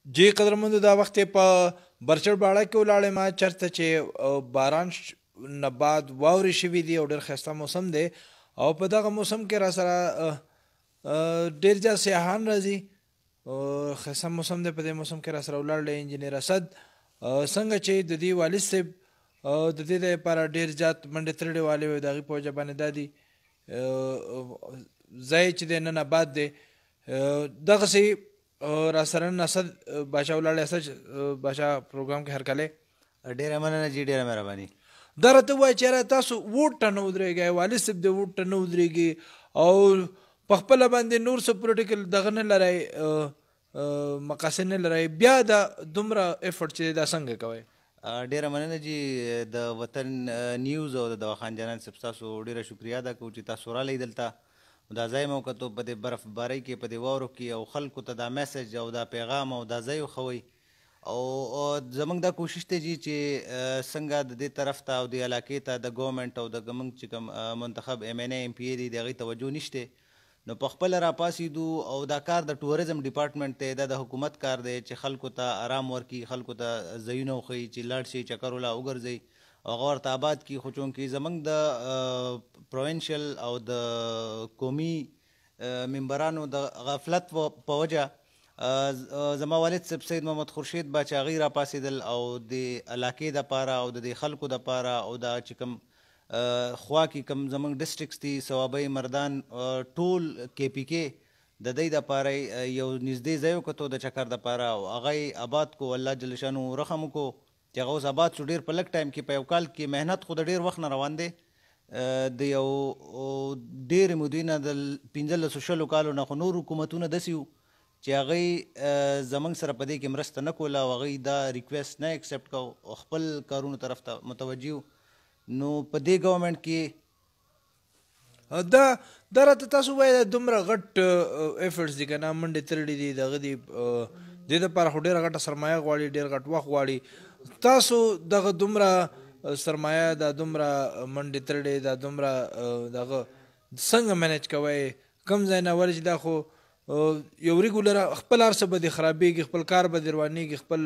جی قدرمندو دا وخت یې په برچړ باړه کې ولاړې ما چرته چې باران نه بعد واورې شوي دي او ډېر ښایسته موسم دی او په دغه موسم کې را سره ډېر زیات سیاحان راځي. ښایسته موسم دی. په دې موسم کې را سره ولاړ دی انجینر اسد څنګه چې د دې والد صاحب د دې دپاره ډېر زیات منډې ترړې والې وې د هغې په وجه باندې دا دي ځای چې دی نن آباد دی. دغسې را سره نن اسد بادشاه ولاړ دی. اسد بادشاه پروګرام کې هرکلی. ډېره مننه جي، ډېره مهرباني. دا راته ووایه چې یاره تاسو ووټ ته نه ودرېږئ، والد صاحب د ووټ ته نه ودرېږي او په خپله باندې نور څه پولیټیکل دغه نه لرئ، مقاصد نه لرئ، بیا دا دومره افرټ چې دا څنګه کوئ؟ ډېره مننه جي. د وطن نیوز او د دواخان جانان صاحب ستاسو ډېره شکریه ادا کوو چې تاسو راغلئ دلته. دا ځای مو وکتو په دې برفبارۍ کې، په دې واورو کې، او خلکو ته دا میسج او دا پیغام او دا ځای وښوئ. او زمونږ دا کوشش دی جي چې څنګه د دې طرف ته او د علاقې ته د ګورنمنټ او د زمونږ چې کوم منتخب ایم این اے ایم پی اے دي د هغې توجه نشته، نو په خپله راپاڅېدو او دا کار د ټوریزم ډپارټمنټ دی، دا د حکومت کار دی چې خلکو ته آرام ورکړي، خلکو ته ځایونه وښیي چې لاړ شي چکر ولا وګرځئ او هغه ورته آباد کړي. خو چونکې زمونږ د پروینشل او د قومي ممبرانو د غفلت په وجه زما والد صاحب سید محمد خورشید باچا هغوی راپاڅېدل او د علاقې دپاره او د دې خلکو دپاره او دا چې کوم خوا کې کوم زمونږ ډسټرکټس دي، صوابۍ، مردان، ټول کې پي کې د دوی دپاره یو نږدې ځای وکتو د چکر دپاره او هغه یې آباد کو. الله جل شانو رحم وکړو چې هغه اوس آباد شو ډېر په لږ ټایم کې. په یو کال کې محنت خو د ډېر وخت نه روان دی، د یو ډېرې مودې نه د 15-20 کالو نه خو نور حکومتونه داسې وو چې هغوی زمونږ سره په دې کې مرسته نه کوله او هغوی دا ریکویسټ نه اکسپټ کو او خپل کارونو طرف ته متوجه وو. نو په دې ګورنمنټ کې دا راته تاسو وایه دومره غټ ایفرټس دي که نه، منډې ترړې دي، دغه دي، دې دپاره خو ډېره غټه سرمایه غواړي، ډېر غټ وخت غواړي. تاسو دغه دومره سرمایه، دا دومره منډې ترړې، دا دومره دغه څنګه مینیج کوئ؟ کوم ځای نه ولې چې دا خو یو ریګولر خپل هر څه به دې خرابېږي، خپل کار به دې روانېږي، خپل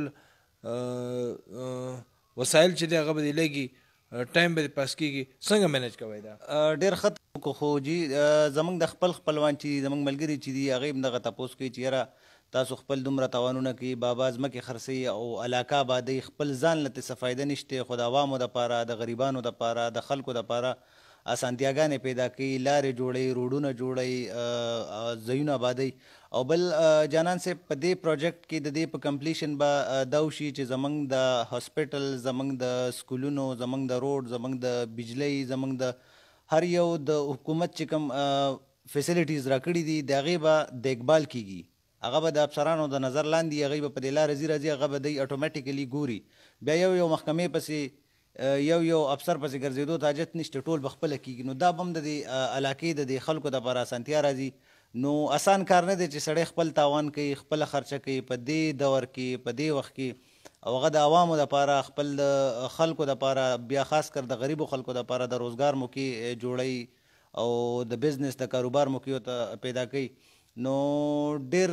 وسایل چې دی هغه به دې لګي، ټایم به دې پاس کېږي، څنګه مینیج کوئ دا؟ ډېر ښه کو. خو جي زمونږ د خپل خپلوان چې زمونږ ملګري چې دي هغوی هم دغه تپوس کوي چې یاره تاسو خپل دومره تاوانونه کوي، بابا ځمکې خرڅوي او علاقه آبادوي، خپل ځان له څه فایده نشته، خو د عوامو دپاره، د غریبانو دپاره، د خلکو دپاره اسانتیاګانې پیدا کوي، لارې جوړوي، روډونه جوړوي، ځایونه آبادوي. او بل جانان صاحب په دې پروجیکټ کې د دې په کمپلیشن به دا وشي چې زمونږ د هاسپټل، زمونږ د سکولونو، زمونږ د روډ، زمونږ د بجلۍ، زمونږ د هر یو د حکومت چې کوم فیسیلیټیز راکړي دي د هغې به دیکبال کیږي. هغه به د افسرانو د نظر لاندې، هغوی به په دې لاره ځي راځي، هغه به دی اټومیټیکلی ګوري. بیا یو محکمې پسې یو افسر پسې ګرځېدو ته حاجت نشته، ټول به خپله کېږي. نو دا به هم د دې علاقې د دې خلکو دپاره اسانتیا راځي. نو اسان کار نه دی چې سړی خپل تاوان کوي، خپله خرچه کوي په دې دور کې، په دې وخت کې، او هغه د عوامو دپاره، خپل د خلکو دپاره، بیا خاص کر د غریبو خلکو دپاره د روزګار موقع جوړوي او د بزنس د کاروبار موقع ورته پیدا کوي. نو ډېر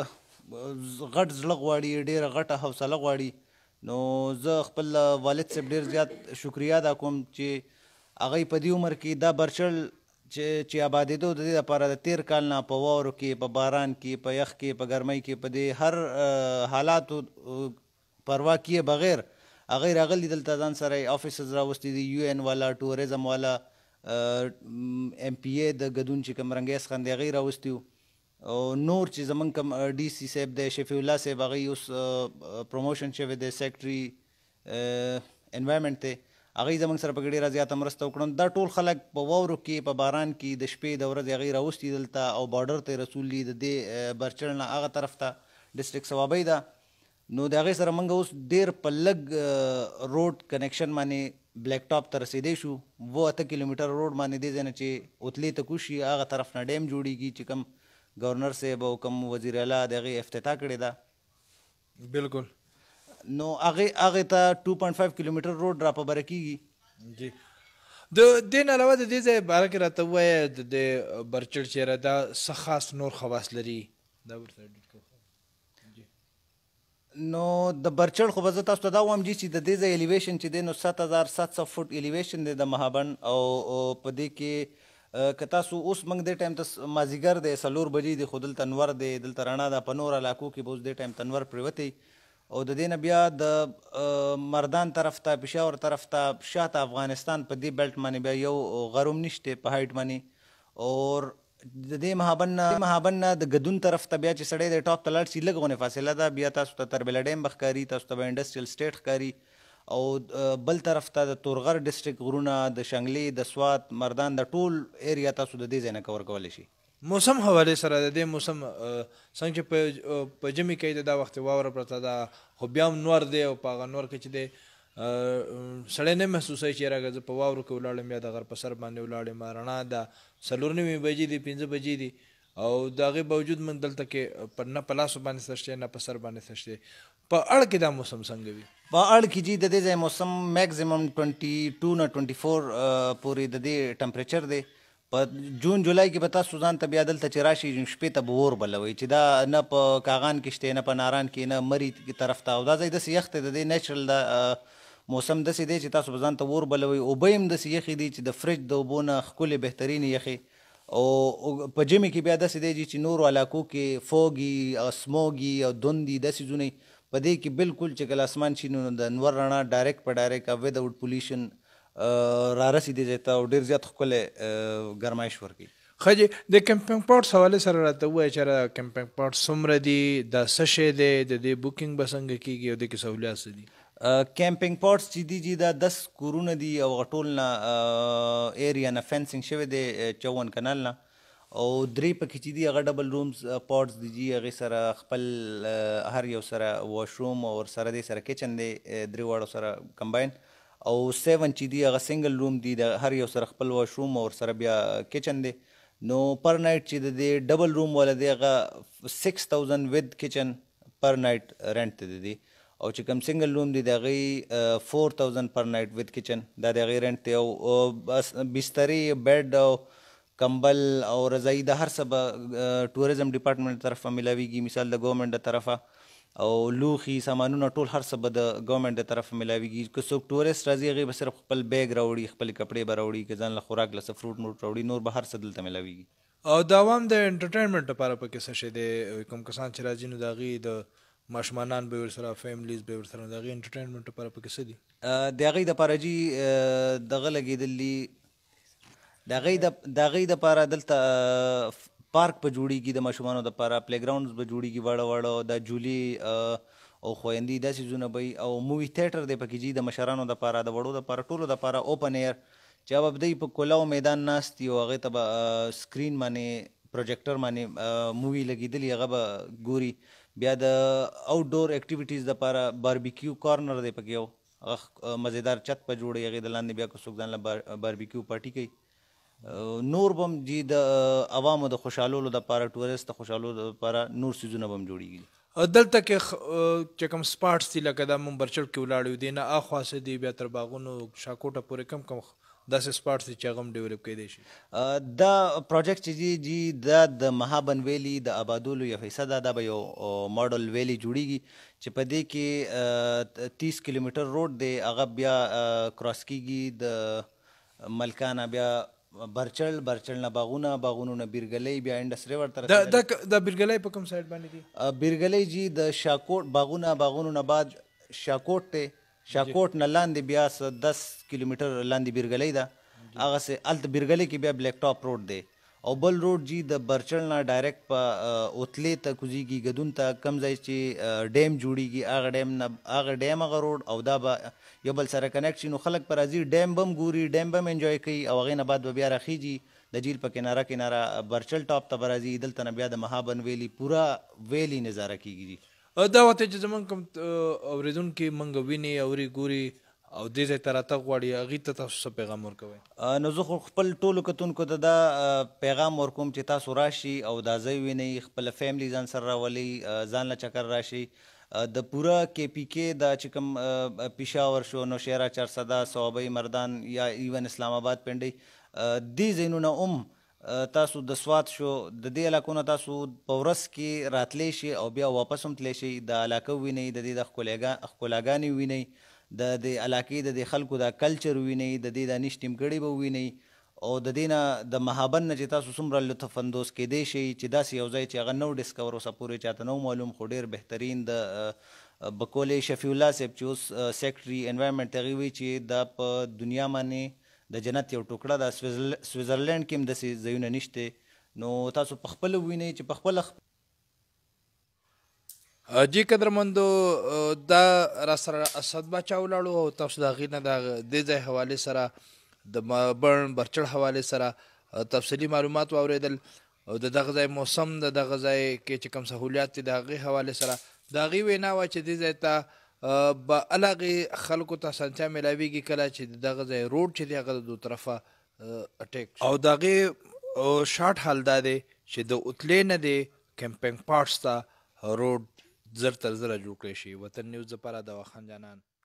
غټ زړه غواړي، ډېره غټه حوصله غواړي. نو زه خپل والد صاحب ډېر زیات شکریه ادا کوم چې هغوی په دې عمر کې دا برچړ چې آبادېدو د دې لپاره د تېر کال نه په واورو کې، په باران کې، په یخ کې، په ګرمۍ کې، په دې هر حالاتو پروا کیه بغیر هغوی راغلي دلته ځان سره یې آفیسز راوستي دي، یو این والا، ټوریزم والا، ایم پی اے د ګدون چې کوم رنګیز خان دی هغوی راوستي وو. او نور چې زمونږ کوم ډي سی صاحب دی، شفیع الله صاحب، هغوی اوس پروموشن شوی دی، سیکرټري انوایرمنټ دی، هغوی زمونږ سره پکې ډېره زیاته مرسته وکړه. دا ټول خلک په واورو کې، په باران کې، د شپې د ورځې هغوی راوستي دلته او بارډر ته یې رسولي د دې برچړ نه هغه طرف ته ډسټرکټ صوابۍ ده. نو د هغې سره موږ اوس ډېر په لږ روډ کنیکشن باندې بلیک ټاپ ته رسېدی شو. 8 کیلومیټر روډ باندې دې ځای نه چې اوتلې ته کوشي هغه طرف نه ډیم جوړېږي چې کوم گورنر صاحب او کوم وزیر اعلی د هغې افتتاح کړې ده. بالکل. نو هغې ته 2.5 کیلومیټر روډ را په بره کېږي. جی. د دې نه علاوه د دې ځای باره کې راته ووایه د دې برچړ چیرې دا څه خاص نور خواص لري؟ دا ورته نو د برچړ خو به زه تاسو ته دا وایم جي چې د دې ځای الیویشن چې دی نو 7700 فوټ الیویشن دی د مهابن او په دې کې که تاسو اوس موږ دې ټایم ته مازدیګر دی 4 بجې دی خو دلته انور دی دلته رڼا ده په نور علاقو کې به اوس دې ټایم ته انور پرېوتی او د دې نه بیا د مردان طرف ته پېښور طرف ته شاته افغانستان په دې بیلټ باندې بیا یو غروم نشته په هایټ باندې اور د دې مهابن نه د ګدون طرف ته بیا چې سړی د ټاپ ته لاړ شي لږ غونې فاصله ده بیا تاسو ته تربیله ډیم به ښکاري تاسو ته به انډسټریل سټیټ ښکاري او بل طرف ته د تورغر ډسټرکټ غرونه د شنګلې د سوات مردان د ټول ایریا تاسو د دې ځای نه کور کولی شي موسم حواله سره د دې موسم څنګه چې په ژمي کې دا وخت واوره پرته ده خو بیا هم نور دی او په هغه نور کې چې دی سړی نه محسوسوي چې یاره زه په واورو کې ولاړم یا د غر په سر باندې ولاړم رڼا ده 4:09 بجې دي 5 بجې دي او د هغې باوجود موږ دلته کې نه په لاسو باندې څه شی نه په سر باندې څه شی په اړ کې دا موسم څنګه وي په اړ کې جي د دې ځای موسم میکزیمم 22 نه 24 پورې د دې ټمپریچر دی په جون جولای کې به تاسو ځان ته بیا دلته چې راشي شپې ته به اور بلوي چې دا نه په کاغان کې شته نه په ناران کې نه مري طرف ته او دا ځای داسې یخ دی د دې نیچرل دا موسم داسې دی چې تاسو به ځان ته اور بلوي اوبه هم داسې یخې دي چې د فریج د اوبو نه ښکلې بهترینې یخې او په ژمي کې بیا داسې دی چې نورو علاقو کې فوګي او سموګي او دوندي دا څیزونه په دې کې بالکل چې کله اسمان شي نو د انور رڼا ډایرکټ په ډایرکټ وداوټ پولیشن رارسېدې ځای ته او ډېر زیات ښکلی ګرمایش ورکوي ښه جی د کیمپینګ پاټس حوالې سره راته ووایه چې کیمپینګ پاټس څومره دي دا څه شی دی د دې بوکینګ به څنګه کېږي او د کې سهولیات څه دي کیمپینګ پاټس چې دي دا 10 کورونه دي او ټول نه ایریا نه فینسینګ شوی دی 54 کنال نه او 3 پکې چې دي هغه ډبل رومز پاټس دي جي هغې سره خپل هر یو سره واشروم او ورسره دی سره کچن دی 3 واړو سره کمباین او 7 چې دي هغه سنګل روم دي د هر یو سره خپل واشروم او ورسره بیا کچن دی نو پر نایټ چې د دې ډبل روم والا دی هغه 6000 ود کچن پر نایټ رینټ ته دی او چې کوم سنګل روم دی د هغې 4000 پر نایټ ود کچن دا د هغې رینټ دی او بس بسترې بیډ او کمبل او رضایي د هر څه به ټوریزم ډپارټمنټ طرفه میلاویږي مثال د ګورنمنټ د طرفه او لوښي سامانونه ټول هر څه به د ګورنمنټ د طرفه میلاویږي که څوک ټورسټ راځي هغې به صرف خپل بیګ راوړي خپلې کپړې به راوړي که ځان له خوراک له څه فروټ موټ راوړي نور به هر څه دلته میلاویږي او د عوام د انټرټینمنټ لپاره پکې څه شی دی کوم کسان چې راځي نو د هغې د ماشومانان به ورسره فیملیز به ورسره د هغې انټرټینمنټ لپاره پکې څه دي د هغې دپاره جي دغه لګېدل دي د هغې دپاره دلته پارک به جوړیږي د ماشومانو دپاره پلی ګراونډز به جوړیږي واړه واړه دا جولې او خویندې دا څیزونه به وي او مووي تھیټر دی پکې جي د مشرانو دپاره د وړو دپاره ټولو دپاره اوپن ایر چې هغه به دوی په کلاو میدان ناست دي او هغې ته به سکرین باندې پروجیکټر باندې مووي لګېدلي هغه به ګوري بیا د آوټ ډور اکټیویټیز دپاره باربیکیو کارنر دی پکې یو هغه مزیدار چت په جوړوي هغې د لاندې بیا که څوک ځان له باربیکیو پارټي کوي نور به هم جي د عوامو د خوشحالولو دپاره ټورسټ د خوشحالولو دپاره نور څیزونه به هم جوړېږي دلته کې چې کوم سپاټس دي لکه دا مونږ برچړ کې ولاړ یو دی نه اخوا څه دي بیا تر باغونو شاکوټه پورې کم داسې سپاټس دي چې هغه هم ډیولپ کیدی شي دا پروجیکټ چې دي جي دا د مهابن ویلي د آبادولو یو حصه ده دا به یو ماډل ویلي جوړیږي چې په دې کې 30 کیلومیټر روډ دی هغه بیا کراس کیږي د ملکانه بیا برچل نه باغونو نه بیرګلۍ بیا انډسټري ورته د بیرګلۍ په کوم سایډ باندې دي بیرګلۍ جي د شاکوټ باغونو نه بعد شاکوټ ته شاکوټ نه لاندې بیا 10 کیلومیټر لاندې بیرګلۍ ده هغسې هلته بیرګلۍ کې بیا بلیک ټاپ روډ دی او بل روډ جي د برچل نه ډایرکټ په اوتلې ته کوزیږي ګدون ته کم ځای چې ډیم جوړیږي هغه ډیم هغه روډ او دا به یو بل سره کنیکټ شي نو خلک به راځي ډیم به هم ګوري ډیم به هم انجوی کوي او هغې نه بعد به بیا راخیږي د جیل په کناره برچل ټاپ ته به راځي دلته نه بیا د مهابن ویلي پوره ویلي نظاره کیږي دا وته چې زمونږ کوم اورېدونکي موږ ویني اوري ګوري او دې ځای ته راتګ غواړي هغې ته تاسو څه پیغام ورکوئ نو زه خو خپل ټولو کتونکو ته دا پیغام ورکوم چې تاسو راشي او دا ځای وینئ خپله فیملی ځان سره راولئ ځان له چکر راشي د پوره کې پی کې دا چې کوم پېښور شو نوشهره چارسده صوابۍ مردان یا ایون اسلام آباد پنډۍ دې ځایونو نه هم تاسو د سوات شو د دې علاقو نه تاسو په ورځ کې راتلی شي او بیا واپس هم تلی شي، د علاقه وینئ، د دې د ښکلاګانې وینئ، د دې علاقې د دې خلکو دا کلچر وینئ، د دې دا نیش ټیمګړې به وینئ، او د دې نه د مهابن نه چې تاسو څومره لطف اندوز کیدی شئ چې داسې یو ځای چې هغه نو ډسکور اوسه پورې چاته نو معلوم، خو ډېر بهترین د بکولې شفیع الله صاحب چې اوس سیکرټري انوایرمنټ هغې وایي چې دا په دنیا باندې د جنت یو ټوکړه ده. سویزرلینډ کې هم داسې ځایونه نشته، نو تاسو په خپله ووینئ چې په خپله جی قدرمندو دا را سره اسد باچا ولاړو او تاسو د هغې نه د دې ځای حوالې سره د بڼ برچړ حوالې سره تفصیلي معلومات واورېدل او د دغه ځای موسم د دغه ځای کې چې کوم سهولیات دي د هغې حوالې سره د هغې وینا وه چې دې ځای ته به هغې خلکو ته اسانتیا میلاویږي کله چې د دغه ځای روډ چې دی هغه د دو طرفه اټیک او د هغې شارټ حال دا دی چې د اتلې نه دی کیمپینګ پارټس ته روډ زر تر زره جوړ کړی شي. وطن نیوز لپاره دوا خان جانان.